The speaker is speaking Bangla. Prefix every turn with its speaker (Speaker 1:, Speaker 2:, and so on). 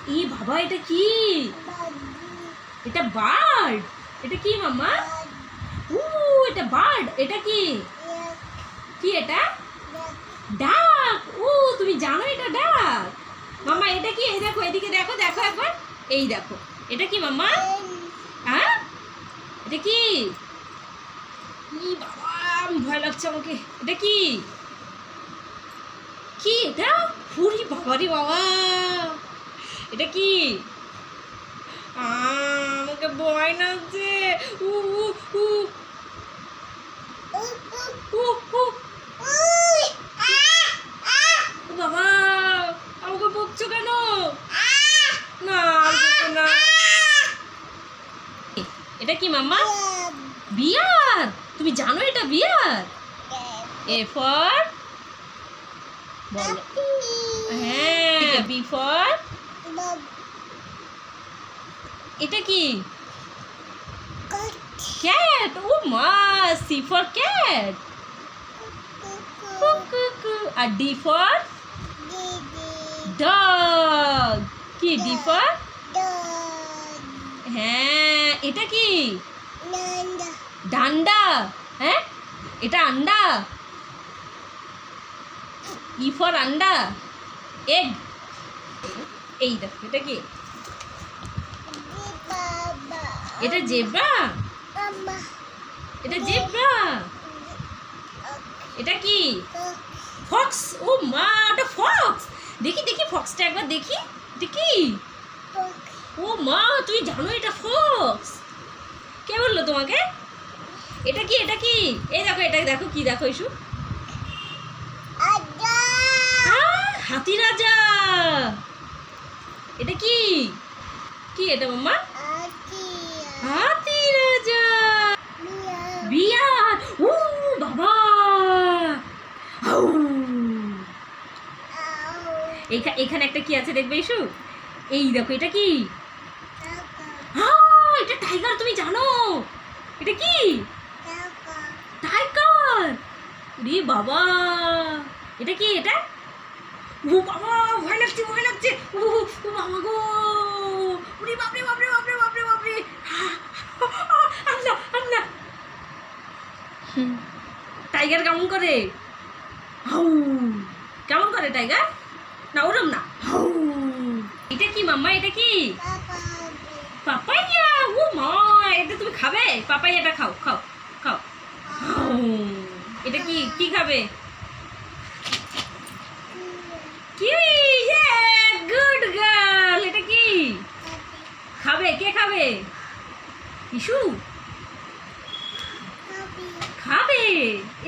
Speaker 1: এই বাবা এটা কি? এটা বার্ড। এটা কি মাম্মা? এটা বার্ড। এটা কি? কি এটা? ডাক। তুমি জানো এটা ডাক? মাম্মা এটা কি? এই দেখো, এদিকে দেখো, দেখো একবার। এই দেখো, এটা কি মাম্মা? হ্যাঁ, এটা কি? বাবা ভয় লাগছে আমাকে। এটা কি? কি এটা? পুরি বাবারি বাবা, এটা কি? আমাকে ভয় লাগছে। উ উ উ বাবা, আমাকে বকছো কেন? না না, এটা কি মাম্মা? বিয়ার। তুমি জানো এটা বিয়ার? এ ফর বলো। হ্যাঁ, বি ফর এটা কি? ক্যাট। ও মা, সি ফর ক্যাট। আর ডি ফর ডগ। কি ডি ফর? হ্যাঁ, এটা কি? ডান্ডা। হ্যাঁ, এটা আন্ডা। ই ফর আন্ডা, এগ। এই দেখো, এটা কি? এটা জেব্রা। এটা জেব্রা। এটা কি? ফক্স। ও মা, এটা ফক্স। দেখি দেখি ফক্সটা একবার দেখি। এটা কি? ও মা, তুমি জানো এটা ফক্স? কে বললো তোমাকে? এটা কি? এটা কি? এই দেখো, এটা দেখো, কি দেখো ইস্যু? হাতি রাজা। এটা কি? কি এটা মাম্মা? হাতি রাজা। বিয়ার। ও বাবা, এখানে একটা কি আছে দেখবে ইস্যু? এই দেখো, এটা কি? এটা টাইগার। তুমি জানো এটা কি? টাইগার। রে বাবা, এটা কি? এটা ও বাবা, ভয় লাগছে, ভয় লাগছে। ও বাবা গো, ওরে বাপরে বাপরে বাপরে বাপরে বাপরে। আল্লাহ আল্লাহ। টাইগার কেমন করে? হাউ। কেমন করে টাইগার? না ওরম না, হাউ। এটা কি মাম্মা? এটা কি? পাপাইয়া। ও মা, এটা তুমি খাবে? পাপাইয়াটা খাও, খাও, খাও। এটা কি? কি খাবে? কিউই। Good girl. এটা কি খাবে? কে খাবে? ইস্যু খাবে।